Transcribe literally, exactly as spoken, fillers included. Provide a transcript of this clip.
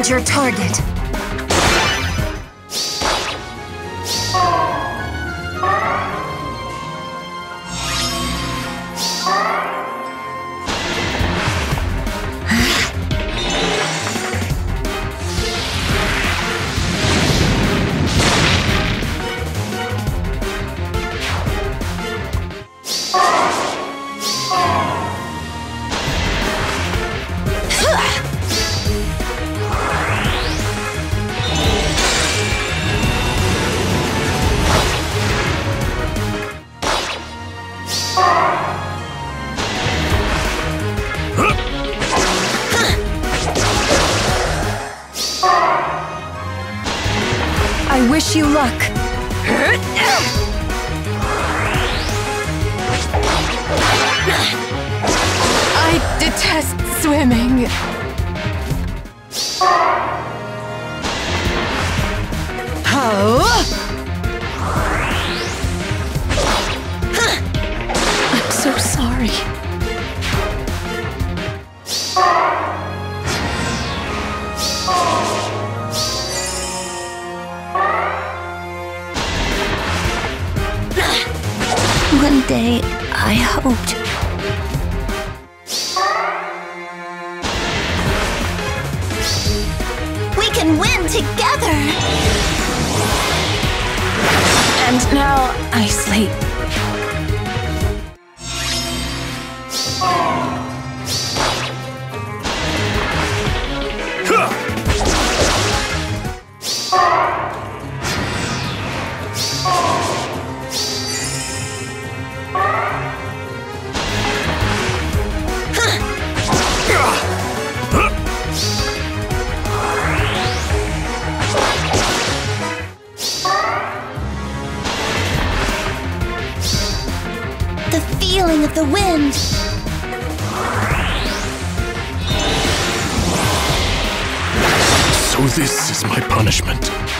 Find your target. I wish you luck. I detest swimming. Oh! I'm so sorry. One day, I hoped. We can win together! And now, I sleep. The feeling of the wind. So this is my punishment.